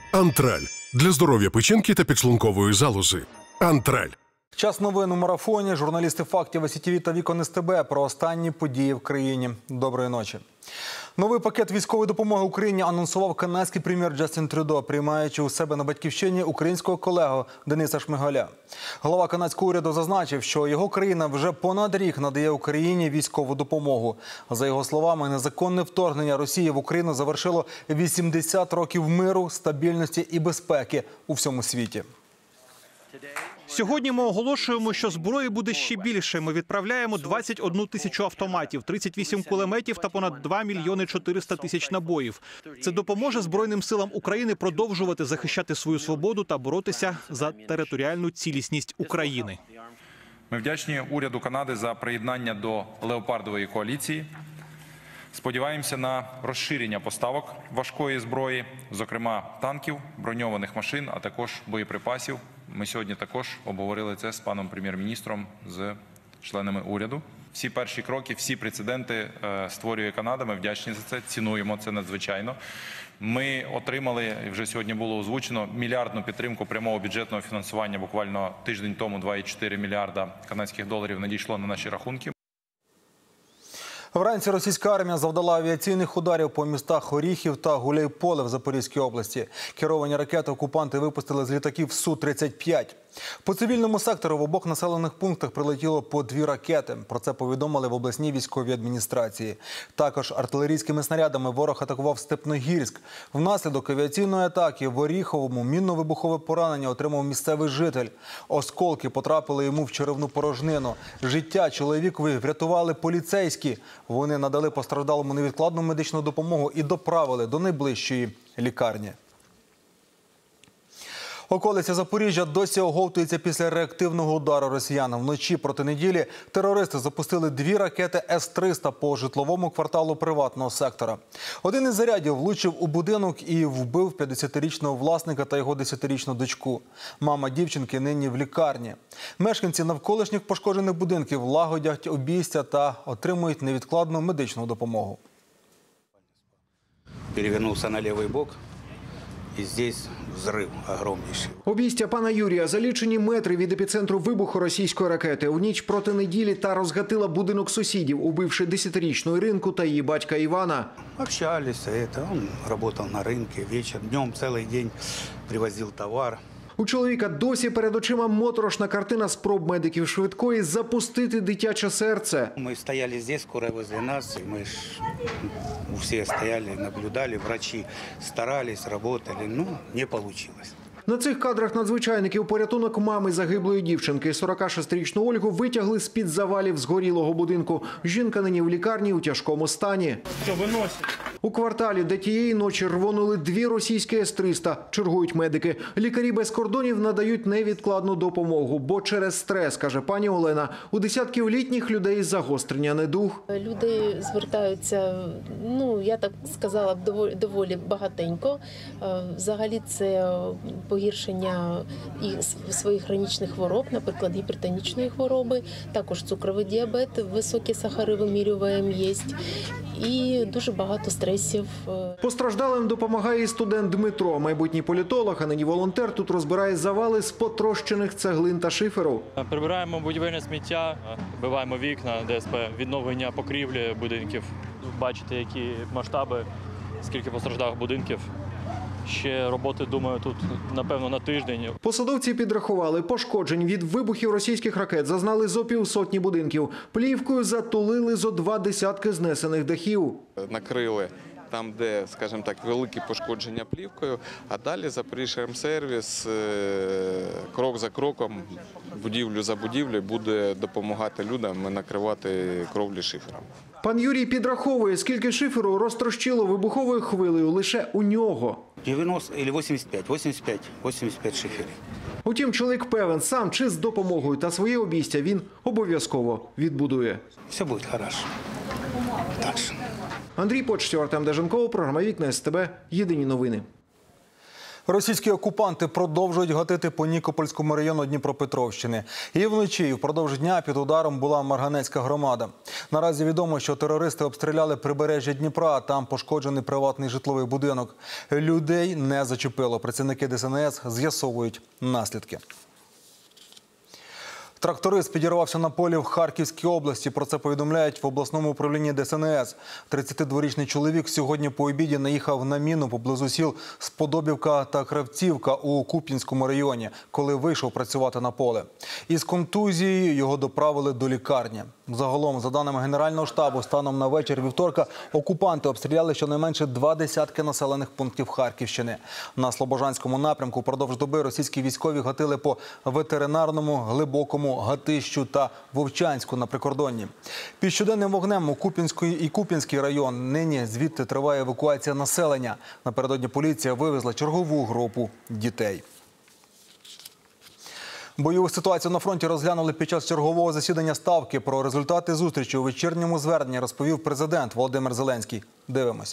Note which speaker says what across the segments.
Speaker 1: Антраль. Для здоров'я печінки та підшлункової залози. Антраль.
Speaker 2: Час новин у марафоні. Журналісти фактів СІТВ та Вікон СТБ про останні події в країні. Доброї ночі. Новий пакет військової допомоги Україні анонсував канадський прем'єр Джастін Трюдо, приймаючи у себе на батьківщині українського колегу Дениса Шмигаля. Голова канадського уряду зазначив, що його країна вже понад рік надає Україні військову допомогу. За його словами, незаконне вторгнення Росії в Україну завершило 80 років миру, стабільності і безпеки у всьому світі.
Speaker 3: Сьогодні ми оголошуємо, що зброї буде ще більше. Ми відправляємо 21 тисячу автоматів, 38 кулеметів та понад 2 мільйони 400 тисяч набоїв. Це допоможе Збройним силам України продовжувати захищати свою свободу та боротися за територіальну цілісність України.
Speaker 4: Ми вдячні уряду Канади за приєднання до леопардової коаліції. Сподіваємося на розширення поставок важкої зброї, зокрема танків, броньованих машин, а також боєприпасів. Ми сьогодні також обговорили це з паном прем'єр-міністром, з членами уряду. Всі перші кроки, всі прецеденти створює Канада. Ми вдячні за це, цінуємо це надзвичайно. Ми отримали, вже сьогодні було озвучено, мільярдну підтримку прямого бюджетного фінансування. Буквально тиждень тому 2,4 мільярда канадських доларів надійшло на наші рахунки.
Speaker 2: Вранці російська армія завдала авіаційних ударів по містах Оріхів та Гуляйполе в Запорізькій області. Керовані ракети окупанти випустили з літаків Су-35. По цивільному сектору в обох населених пунктах прилетіло по 2 ракети. Про це повідомили в обласній військовій адміністрації. Також артилерійськими снарядами ворог атакував Степногірськ. Внаслідок авіаційної атаки в Оріховому мінно-вибухове поранення отримав місцевий житель. Осколки потрапили йому в черевну порожнину. Життя чоловікові врятували поліцейські. Вони надали постраждалому невідкладну медичну допомогу і доправили до найближчої лікарні. Околиця Запоріжжя досі оговтується після реактивного удару росіян. Вночі проти неділі терористи запустили 2 ракети С-300 по житловому кварталу приватного сектора. Один із зарядів влучив у будинок і вбив 50-річного власника та його 10-річну дочку. Мама дівчинки нині в лікарні. Мешканці навколишніх пошкоджених будинків лагодять обійстя та отримують невідкладну медичну допомогу.
Speaker 5: Перевернувся на лівий бок. І здесь взрив огромніший.
Speaker 6: Обійстя пана Юрія за лічені метри від епіцентру вибуху російської ракети. У ніч проти неділі та розгатила будинок сусідів, убивши 10-річну Іринку та її батька Івана.
Speaker 5: Общалися, він працював на ринку, вечір, днем, цілий день привозив товар.
Speaker 6: У чоловіка досі перед очима моторошна картина спроб медиків швидкої запустити дитяче серце.
Speaker 5: Ми стояли тут, скорая возле нас, і ми всі стояли, наблюдали, врачі старались, працювали, не вийшло.
Speaker 6: На цих кадрах надзвичайників порятунок мами загиблої дівчинки. 46-річну Ольгу витягли з-під завалів згорілого будинку. Жінка нині в лікарні у тяжкому стані.
Speaker 3: Що виносять?
Speaker 6: У кварталі, де тієї ночі рвонули 2 російські С-300, чергують медики. Лікарі без кордонів надають невідкладну допомогу, бо через стрес, каже пані Олена, у десятків літніх людей загострення недуг.
Speaker 7: Люди звертаються, я так сказала, доволі багатенько. Взагалі це погіршення і своїх хронічних хвороб, наприклад, гіпертонічної хвороби, також цукровий діабет, високі сахари вимірюваємо є і дуже багато стресів.
Speaker 6: Постраждалим допомагає і студент Дмитро. Майбутній політолог, а нині волонтер, тут розбирає завали з потрощених цеглин та шиферу.
Speaker 8: Прибираємо будівельне сміття, вбиваємо вікна, ДСП, відновлення покрівлі будинків. Бачите, які масштаби, скільки постраждалих будинків. Ще роботи, думаю, тут, напевно, на тиждень.
Speaker 6: Посадовці підрахували, пошкоджень від вибухів російських ракет зазнали зо півсотні будинків. Плівкою затулили зо 20 знесених дахів.
Speaker 9: Накрили там, де, скажімо так, великі пошкодження плівкою, а далі Запоріжжямсервіс крок за кроком, будівлю за будівлею буде допомагати людям накривати кровлі шифером.
Speaker 6: Пан Юрій підраховує, скільки шиферу розтрощило вибуховою хвилею лише у нього.
Speaker 5: 90 або 85 шиферів.
Speaker 6: Утім, чоловік певен, сам чи з допомогою та своє обійстя він обов'язково відбудує.
Speaker 5: Все буде добре.
Speaker 6: Андрій Почтів, Артем Деженков, програма «Вікна СТБ». Єдині новини.
Speaker 2: Російські окупанти продовжують гатити по Нікопольському району Дніпропетровщини. І вночі, і впродовж дня під ударом була Марганецька громада. Наразі відомо, що терористи обстріляли прибережжя Дніпра, а там пошкоджений приватний житловий будинок. Людей не зачепило. Працівники ДСНС з'ясовують наслідки. Тракторист підірвався на полі в Харківській області. Про це повідомляють в обласному управлінні ДСНС. 32-річний чоловік сьогодні по обіді наїхав на міну поблизу сіл Сподобівка та Кравцівка у Куп'янському районі, коли вийшов працювати на поле. Із контузією його доправили до лікарні. Загалом, за даними Генерального штабу, станом на вечір вівторка окупанти обстріляли щонайменше 20 населених пунктів Харківщини. На Слобожанському напрямку впродовж доби російські військові гатили по Ветеринарному, Глибокому, Гатищу та Вовчанську на прикордонні. Під щоденним вогнем у Куп'янський район. Нині звідти триває евакуація населення. Напередодні поліція вивезла чергову групу дітей. Бойову ситуацію на фронті розглянули під час чергового засідання Ставки. Про результати зустрічі у вечірньому зверненні розповів президент Володимир Зеленський. Дивимось.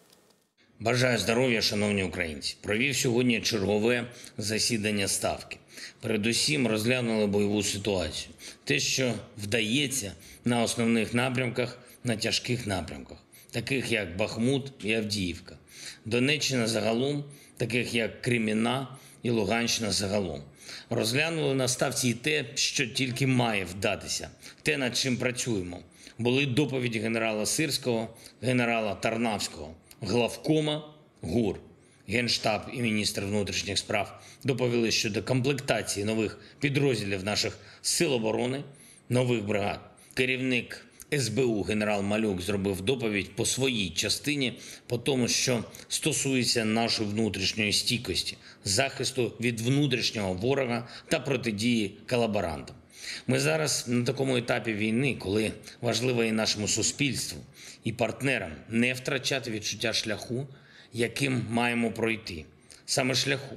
Speaker 10: Бажаю здоров'я, шановні українці. Провів сьогодні чергове засідання Ставки. Передусім розглянули бойову ситуацію. Те, що вдається на основних напрямках, на тяжких напрямках, таких як Бахмут і Авдіївка. Донеччина загалом, таких як Кремінна і Луганщина загалом. Розглянули на Ставці і те, що тільки має вдатися, те, над чим працюємо. Були доповіді генерала Сирського, генерала Тарнавського, главкома ГУР. Генштаб і міністр внутрішніх справ доповіли щодо комплектації нових підрозділів наших сил оборони, нових бригад. Керівник СБУ генерал Малюк зробив доповідь по своїй частині, по тому, що стосується нашої внутрішньої стійкості, захисту від внутрішнього ворога та протидії колаборантам. Ми зараз на такому етапі війни, коли важливо і нашому суспільству, і партнерам не втрачати відчуття шляху, яким маємо пройти. Саме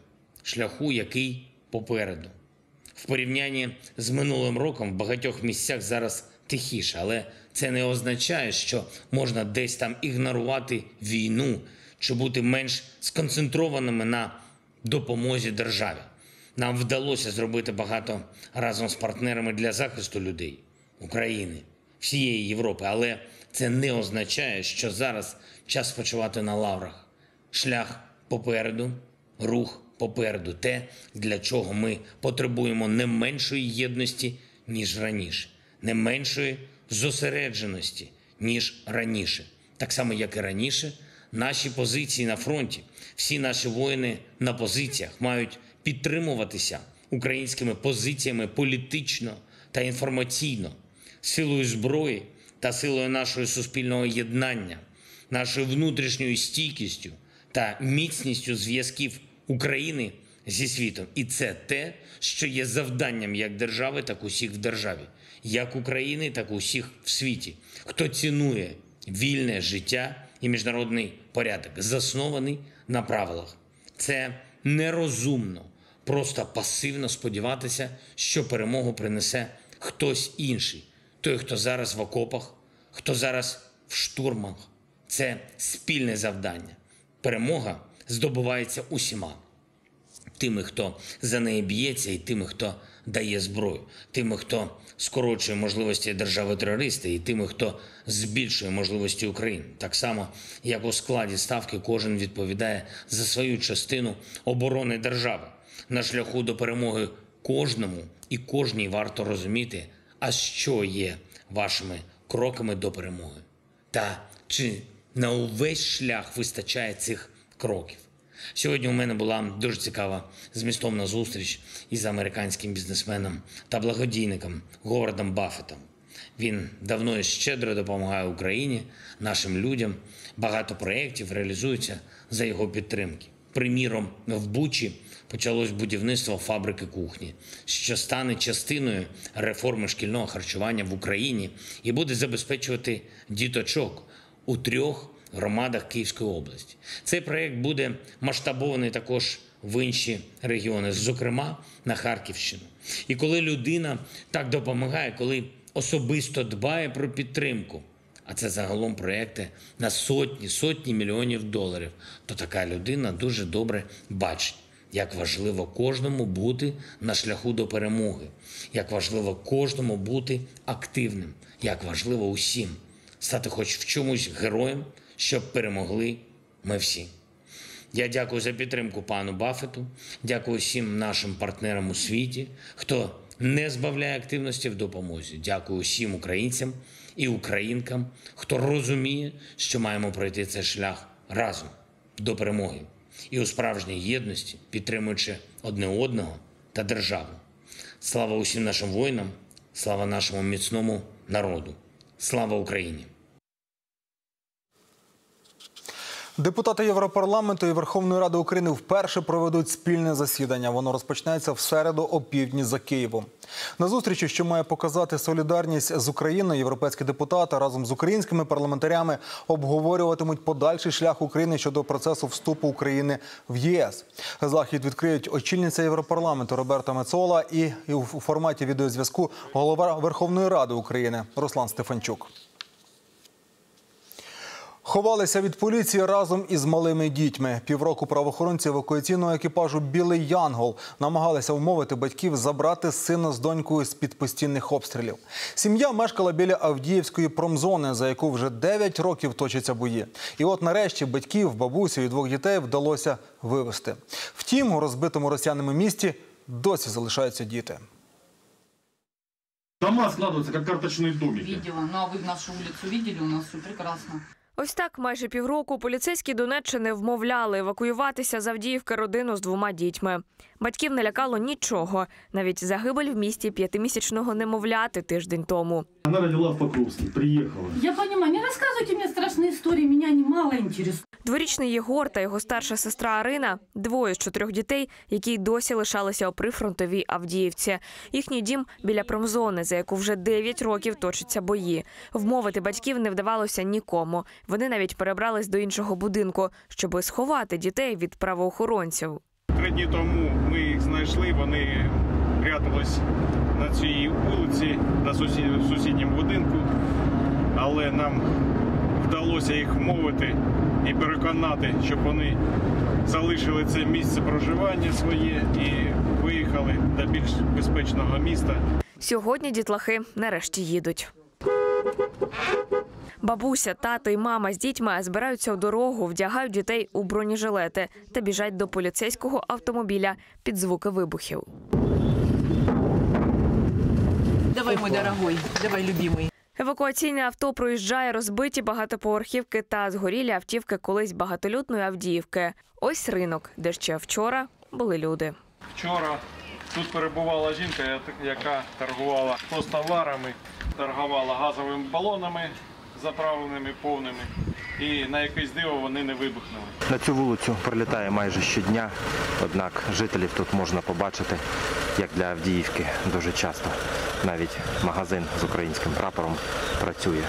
Speaker 10: шляху, який попереду. В порівнянні з минулим роком в багатьох місцях зараз тихіше, але це не означає, що можна десь там ігнорувати війну чи бути менш сконцентрованими на допомозі державі. Нам вдалося зробити багато разом з партнерами для захисту людей, України, всієї Європи, але це не означає, що зараз час спочивати на лаврах. Шлях попереду, рух попереду. Те, для чого ми потребуємо не меншої єдності, ніж раніше. Не меншої зосередженості, ніж раніше. Так само, як і раніше, наші позиції на фронті, всі наші воїни на позиціях мають підтримуватися українськими позиціями політично та інформаційно, силою зброї та силою нашого суспільного єднання, нашою внутрішньою стійкістю та міцністю зв'язків України зі світом. І це те, що є завданням як держави, так усіх в державі, як України, так усіх в світі. Хто цінує вільне життя і міжнародний порядок, заснований на правилах. Це нерозумно, просто пасивно сподіватися, що перемогу принесе хтось інший. Той, хто зараз в окопах, хто зараз в штурмах. Це спільне завдання. Перемога здобувається усіма. Тими, хто за неї б'ється, і тими, хто дає зброю. Тими, хто скорочує можливості держави-терориста, і тими, хто збільшує можливості України. Так само, як у складі Ставки кожен відповідає за свою частину оборони держави. На шляху до перемоги кожному і кожній варто розуміти, а що є вашими кроками до перемоги. Та чи на увесь шлях вистачає цих кроків. Сьогодні у мене була дуже цікава змістовна зустріч із американським бізнесменом та благодійником Говардом Баффетом. Він давно і щедро допомагає Україні, нашим людям. Багато проєктів реалізуються за його підтримки. Приміром, в Бучі почалось будівництво фабрики кухні, що стане частиною реформи шкільного харчування в Україні і буде забезпечувати діточок у 3 громадах Київської області. Цей проєкт буде масштабований також в інші регіони, зокрема на Харківщину. І коли людина так допомагає, коли особисто дбає про підтримку, а це загалом проекти на сотні мільйонів доларів, то така людина дуже добре бачить, як важливо кожному бути на шляху до перемоги, як важливо кожному бути активним, як важливо усім стати хоч в чомусь героєм, щоб перемогли ми всі. Я дякую за підтримку пану Баффету, дякую всім нашим партнерам у світі, хто не збавляє активності в допомозі. Дякую всім українцям і українкам, хто розуміє, що маємо пройти цей шлях разом до перемоги. І у справжній єдності, підтримуючи одне одного та державу. Слава усім нашим воїнам, слава нашому міцному народу. Слава Україні!
Speaker 2: Депутати Європарламенту і Верховної Ради України вперше проведуть спільне засідання. Воно розпочнеться в середу опівдні за Києвом. На зустрічі, що має показати солідарність з Україною, європейські депутати разом з українськими парламентарями обговорюватимуть подальший шлях України щодо процесу вступу України в ЄС. Захід відкриють очільниця Європарламенту Роберта Мецола і у форматі відеозв'язку голова Верховної Ради України Руслан Стефанчук. Ховалися від поліції разом із малими дітьми. Півроку правоохоронці евакуаційного екіпажу «Білий Янгол» намагалися вмовити батьків забрати сина з донькою з-під постійних обстрілів. Сім'я мешкала біля Авдіївської промзони, за яку вже 9 років точаться бої. І от нарешті батьків, бабусю і 2 дітей вдалося вивезти. Втім, у розбитому росіянами місті досі залишаються діти.
Speaker 11: Дома складываются, как карточные домики.
Speaker 12: Видела. Ну а вы нашу улицу видели? У нас все прекрасно.
Speaker 13: Ось так майже півроку поліцейські Донеччини вмовляли евакуюватися з Авдіївки родину з 2 дітьми. Батьків не лякало нічого. Навіть загибель в місті 5-місячного немовляти тиждень тому.
Speaker 11: Она родила в Покровске, приехала.
Speaker 12: Я понимаю, не рассказывайте мне страшные истории, меня они мало интересуют.
Speaker 13: 2-річний Єгор та його старша сестра Арина – 2 з 4 дітей, які й досі лишалися у прифронтовій Авдіївці. Їхній дім біля промзони, за яку вже 9 років точаться бої. Вмовити батьків не вдавалося нікому. Вони навіть перебрались до іншого будинку, щоби сховати дітей від правоохоронців.
Speaker 14: 3 дні тому ми їх знайшли, вони прятались на цій вулиці, на сусідньому будинку, але нам вдалося їх вмовити і переконати, щоб вони залишили це місце проживання своє і виїхали до більш безпечного міста.
Speaker 13: Сьогодні дітлахи нарешті їдуть. Бабуся, тато і мама з дітьми збираються у дорогу, вдягають дітей у бронежилети та біжать до поліцейського автомобіля під звуки вибухів.
Speaker 12: Давай, мой дорогой, давай, любимый.
Speaker 13: Евакуаційне авто проїжджає розбиті багатоповерхівки та згорілі автівки колись багатолюдної Авдіївки. Ось ринок, де ще вчора були люди.
Speaker 14: Вчора тут перебувала жінка, яка торгувала товарами, торгувала газовими балонами, заправленими повними, і на якесь диво вони не вибухнули.
Speaker 15: На цю вулицю прилітає майже щодня, однак жителів тут можна побачити, як для Авдіївки, дуже часто. Навіть магазин з українським прапором працює.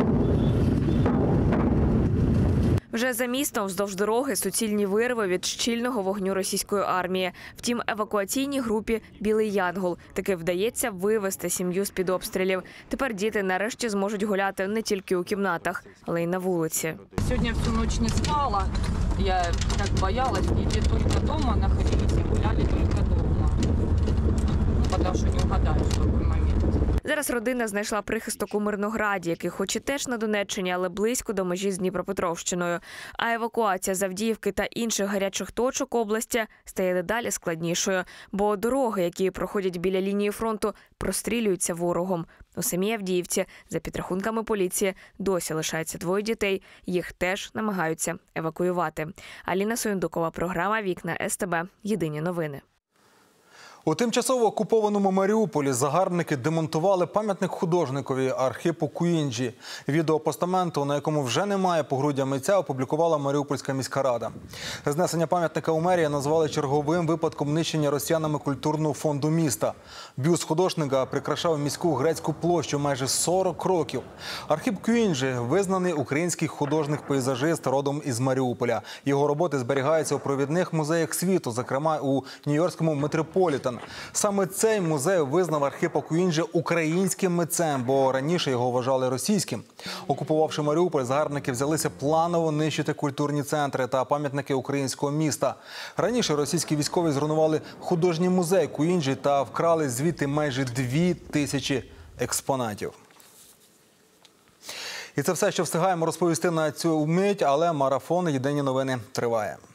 Speaker 13: Вже за містом вздовж дороги суцільні вирви від щільного вогню російської армії. Втім, евакуаційній групі «Білий Янгол» таки вдається вивезти сім'ю з-під обстрілів. Тепер діти нарешті зможуть гуляти не тільки у кімнатах, але й на вулиці.
Speaker 12: Сьогодні всю ніч не спала, я так боялась, діти тільки вдома знаходилися, гуляли тільки вдома. Ну, тому що не вгадаєш в який момент.
Speaker 13: Зараз родина знайшла прихисток у Мирнограді, який хоч і теж на Донеччині, але близько до межі з Дніпропетровщиною. А евакуація з Авдіївки та інших гарячих точок області стає дедалі складнішою, бо дороги, які проходять біля лінії фронту, прострілюються ворогом. У самій Авдіївці, за підрахунками поліції, досі лишається 2 дітей. Їх теж намагаються евакуювати. Аліна Союндукова, програма «Вікна СТБ». Єдині новини.
Speaker 2: У тимчасово окупованому Маріуполі загарбники демонтували пам'ятник художникові Архипу Куінджі. Відео постаменту, на якому вже немає погруддя митця, опублікувала Маріупольська міська рада. Знесення пам'ятника у мерії назвали черговим випадком нищення росіянами культурного фонду міста. Бюст художника прикрашав міську грецьку площу майже 40 років. Архип Куінджі – визнаний український художник-пейзажист родом із Маріуполя. Його роботи зберігаються у провідних музеях світу, зокрема у Нью-Йоркському Метрополітен. Ковен. Саме цей музей визнав Архипа Куінджи українським митцем, бо раніше його вважали російським. Окупувавши Маріуполь, загарбники взялися планово нищити культурні центри та пам'ятники українського міста. Раніше російські військові зруйнували художній музей Куінджи та вкрали звідти майже 2000 експонатів. І це все, що встигаємо розповісти на цю мить, але марафон «Єдині новини» триває.